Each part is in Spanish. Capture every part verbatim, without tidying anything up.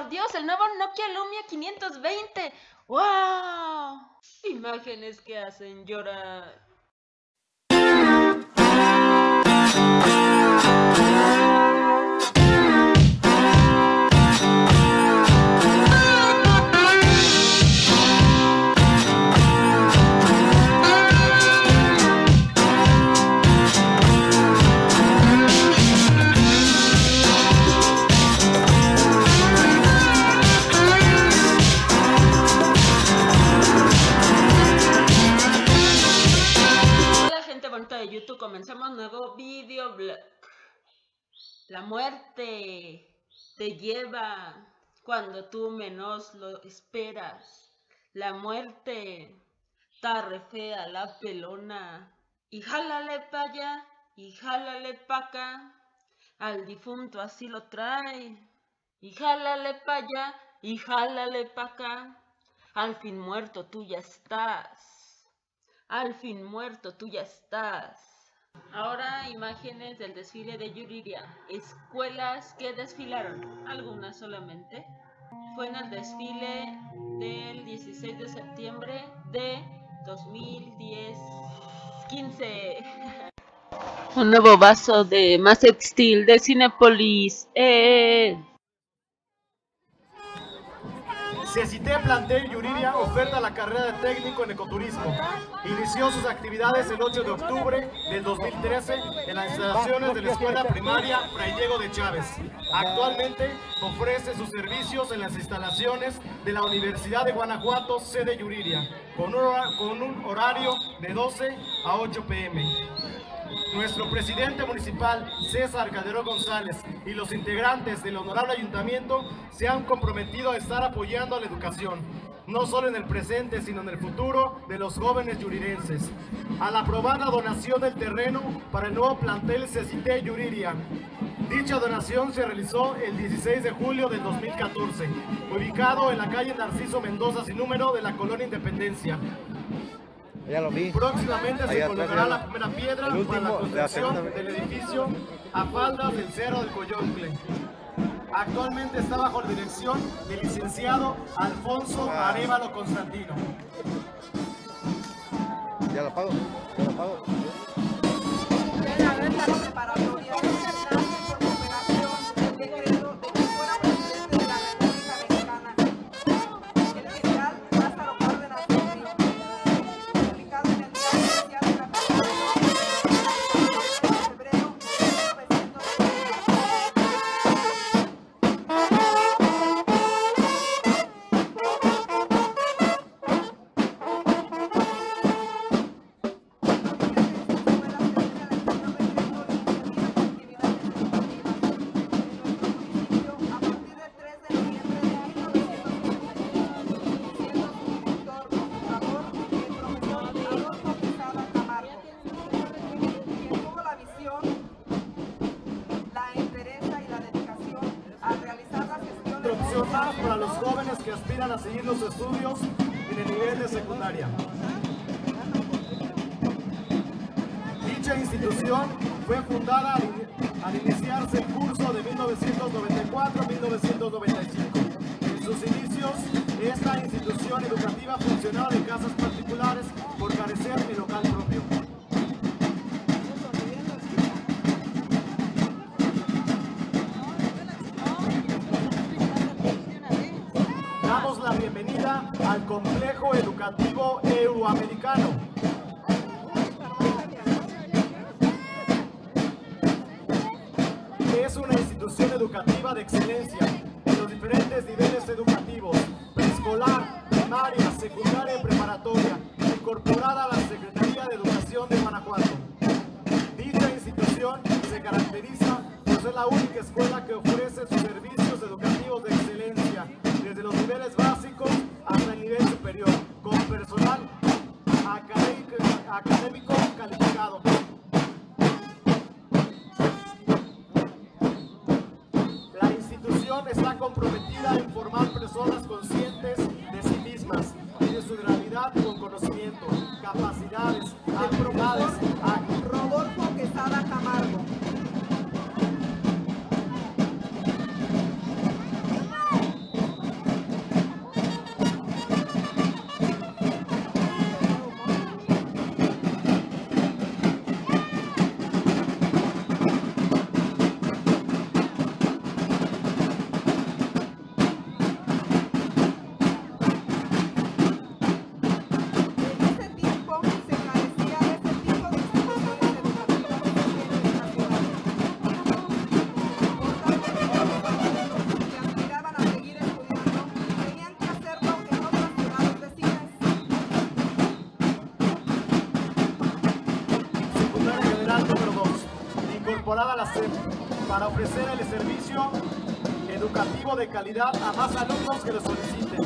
por Dios, el nuevo Nokia Lumia quinientos veinte. ¡Wow! Imágenes que hacen llorar. De YouTube, comenzamos nuevo videoblog. La muerte te lleva cuando tú menos lo esperas. La muerte está re fea, la pelona. Y jálale pa' allá, y jálale pa' acá. Al difunto así lo trae. Y jálale pa' allá, y jálale pa' acá. Al fin muerto tú ya estás. Al fin muerto tú ya estás. Ahora imágenes del desfile de Yuriria. Escuelas que desfilaron, algunas solamente. Fue en el desfile del dieciséis de septiembre de dos mil diez quince. Un nuevo vaso de Maset Steel de Cinépolis. ¡Eh! CECITE Plantel Yuriria oferta la carrera de técnico en ecoturismo. Inició sus actividades el ocho de octubre del dos mil trece en las instalaciones de la escuela primaria Fray Diego de Chávez. Actualmente ofrece sus servicios en las instalaciones de la Universidad de Guanajuato, sede Yuriria, con un, con un horario de doce a ocho p m Nuestro presidente municipal, César Calderón González, y los integrantes del honorable ayuntamiento se han comprometido a estar apoyando a la educación, no solo en el presente, sino en el futuro de los jóvenes yurirenses. A la aprobada donación del terreno para el nuevo plantel CECITE Yuriria. Dicha donación se realizó el dieciséis de julio del dos mil catorce, ubicado en la calle Narciso Mendoza sin número de la Colonia Independencia. Ya lo vi. Próximamente ahí se colocará la primera piedra último, para la construcción la del edificio a faldas del Cerro del Coyoncle. Actualmente está bajo la dirección del licenciado Alfonso ah. Arévalo Constantino. Ya lo pago, ya lo pago. Más para los jóvenes que aspiran a seguir los estudios en el nivel de secundaria. Dicha institución fue fundada al, al iniciarse el curso de mil novecientos noventa y cuatro a mil novecientos noventa y cinco. En sus inicios, esta institución educativa funcionaba en casas particulares por carecer de local propio. Damos la bienvenida al Complejo Educativo Euroamericano. Es una institución educativa de excelencia en los diferentes niveles educativos, preescolar, primaria, secundaria y preparatoria, incorporada a la Secretaría de Educación de Guanajuato. Dicha institución se caracteriza por ser la única escuela que ofrece sus servicios educativos de excelencia, desde los niveles básicos hasta el nivel superior, con personal académico, académico calificado. La institución está comprometida en formar personas conscientes de sí mismas y de su realidad con conocimiento, capacidades, habilidades. Rodolfo Quesada Camargo. incorporada a la S E P para ofrecer el servicio educativo de calidad a más alumnos que lo soliciten.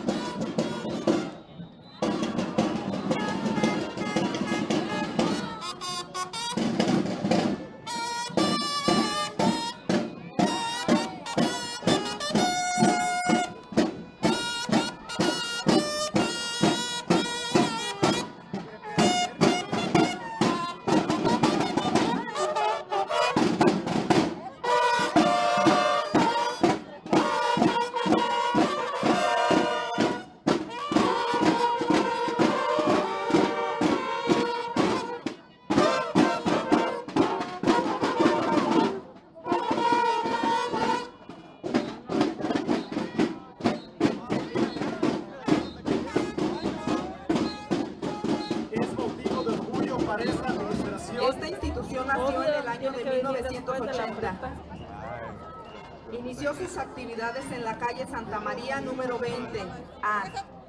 Esta institución nació en el año de mil novecientos ochenta. Inició sus actividades en la calle Santa María número veinte A.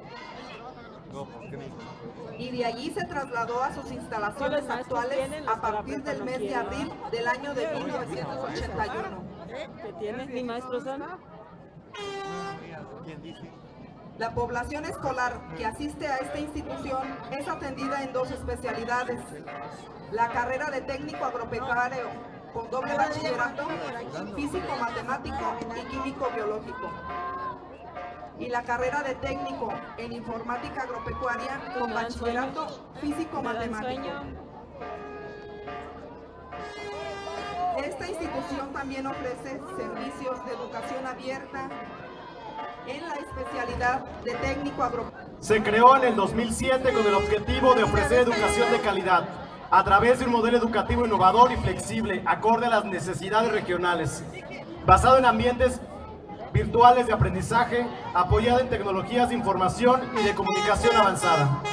Y de allí se trasladó a sus instalaciones actuales a partir del mes de abril del año de mil novecientos ochenta y uno. ¿Qué tienes, mi maestro Sana? La población escolar que asiste a esta institución es atendida en dos especialidades: la carrera de técnico agropecuario con doble bachillerato, físico-matemático y químico-biológico, y la carrera de técnico en informática agropecuaria con bachillerato físico-matemático. Esta institución también ofrece servicios de educación abierta en la especialidad de técnico agropecuario. Se creó en el dos mil siete con el objetivo de ofrecer educación de calidad a través de un modelo educativo innovador y flexible, acorde a las necesidades regionales, basado en ambientes virtuales de aprendizaje, apoyado en tecnologías de información y de comunicación avanzada.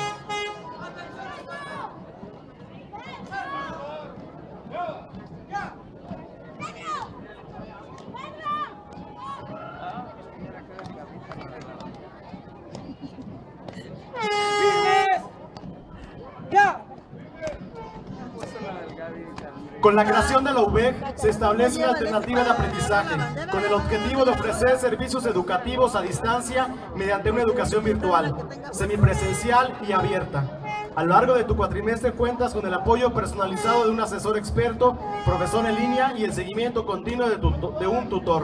Con la creación de la U B E C se establece una alternativa de aprendizaje con el objetivo de ofrecer servicios educativos a distancia mediante una educación virtual, semipresencial y abierta. A lo largo de tu cuatrimestre cuentas con el apoyo personalizado de un asesor experto, profesor en línea y el seguimiento continuo de, tu, de un tutor.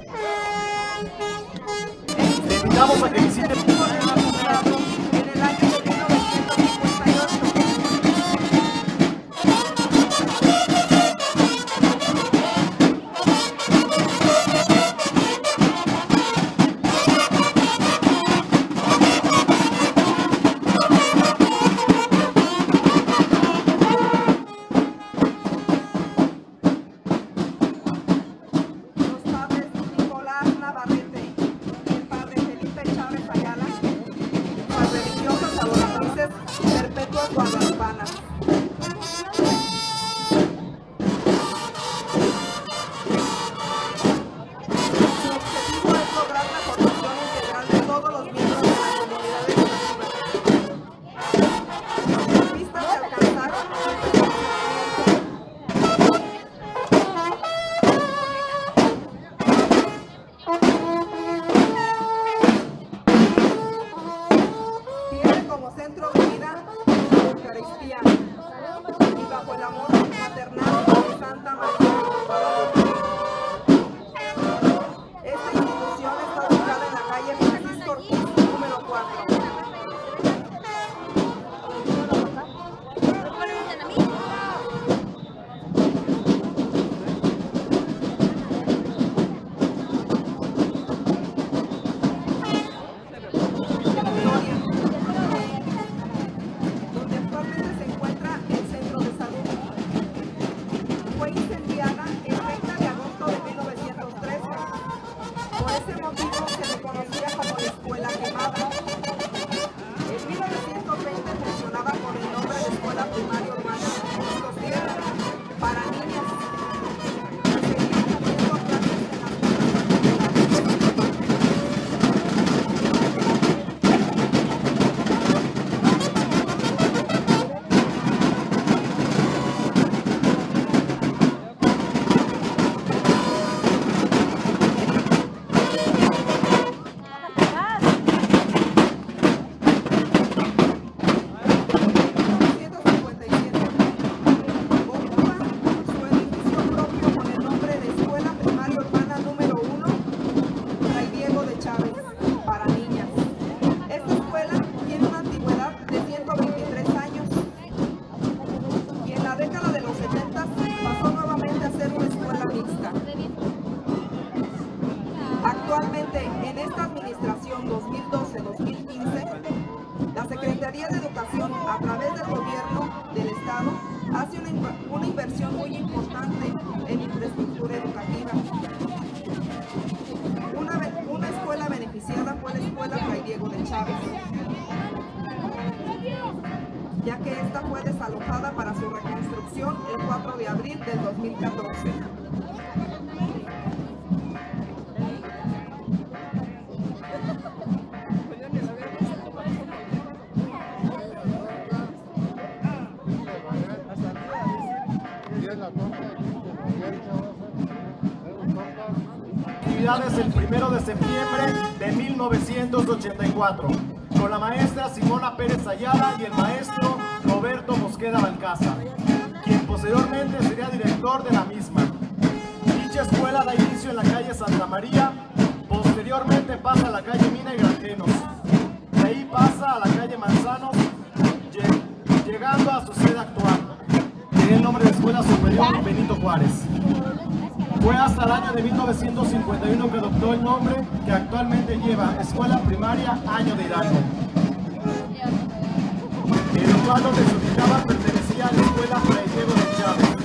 Te invitamos a que visites en el año de mil novecientos cincuenta y ocho. Fue incendiada el treinta de Secretaría de Educación, a través del gobierno del Estado, hace una, una inversión muy importante en infraestructura educativa. Una, una escuela beneficiada fue la escuela Fray Diego de Chávez, ya que esta fue desalojada para su reconstrucción el cuatro de abril del dos mil catorce. Actividades el primero de septiembre de mil novecientos ochenta y cuatro, con la maestra Simona Pérez Ayala y el maestro Roberto Mosqueda Balcázar, quien posteriormente sería director de la misma. Dicha escuela da inicio en la calle Santa María, posteriormente pasa a la calle Mina y Granjenos, de ahí pasa a la calle Manzanos, llegando a su sede actual. Tiene el nombre de Escuela Superior Benito Juárez. Fue hasta el año de mil novecientos cincuenta y uno que adoptó el nombre que actualmente lleva, Escuela Primaria Año de Hidalgo. El lugar donde se ubicaba pertenecía a la Escuela Fray Diego de Chávez.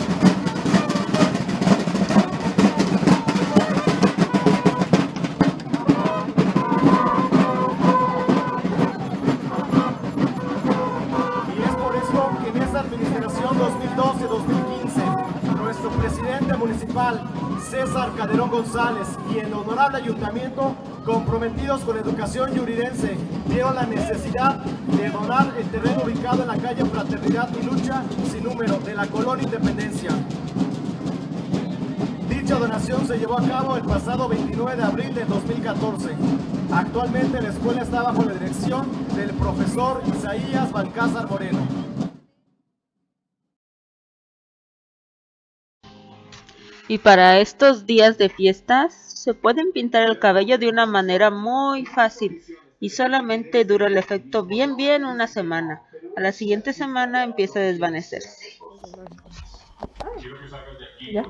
Y es por eso que en esta administración dos mil doce dos mil quince, nuestro presidente municipal, César Calderón González, y el honorable ayuntamiento, comprometidos con la educación yurirense, vieron la necesidad de donar el terreno ubicado en la calle Fraternidad y Lucha sin número de la colonia Independencia. Dicha donación se llevó a cabo el pasado veintinueve de abril de dos mil catorce. Actualmente la escuela está bajo la dirección del profesor Isaías Balcázar Moreno. Y para estos días de fiestas se pueden pintar el cabello de una manera muy fácil y solamente dura el efecto bien bien una semana. A la siguiente semana empieza a desvanecerse. ¿Ya?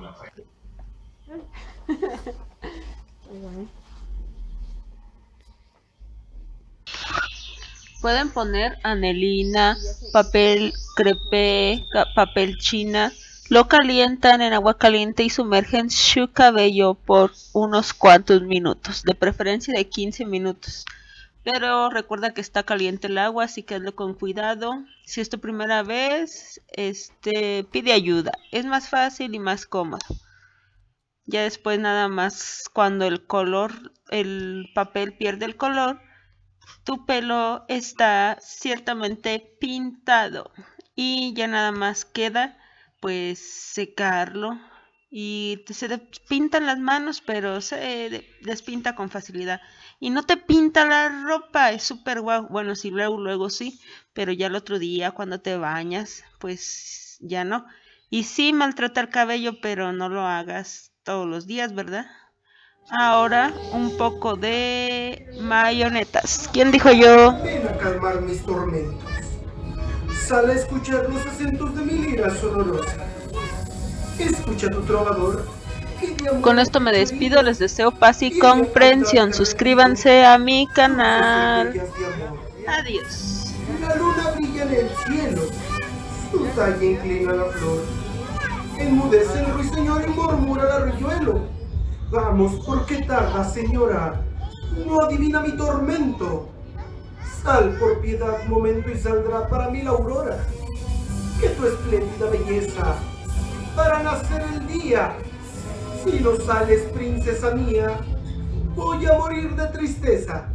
Pueden poner anelina, papel crepé, papel china. Lo calientan en agua caliente y sumergen su cabello por unos cuantos minutos, de preferencia de quince minutos. Pero recuerda que está caliente el agua, así que hazlo con cuidado. Si es tu primera vez, este, pide ayuda. Es más fácil y más cómodo. Ya después nada más, cuando el color, el papel pierde el color, tu pelo está ciertamente pintado. Y ya nada más queda pues secarlo, y se despintan las manos, pero se despinta con facilidad, y no te pinta la ropa, es súper guau. Bueno, sí, luego, luego sí, pero ya el otro día cuando te bañas, pues ya no. Y sí maltrata el cabello, pero no lo hagas todos los días, ¿verdad? Ahora un poco de mayonetas. ¿Quién dijo yo? Ven a calmar mis tormentos. Sale a escuchar los acentos de mi lira sonorosa. Escucha tu trovador. Con esto me despido, les deseo paz y comprensión. Suscríbanse a mi canal. Adiós. La luna brilla en el cielo, su talla inclina la flor. Enmudece el ruiseñor y murmura el arroyuelo. Vamos, ¿por qué tarda, señora? No adivina mi tormento. Sal por piedad un momento y saldrá para mí la aurora. Que tu espléndida belleza para nacer el día. Si no sales, princesa mía, voy a morir de tristeza.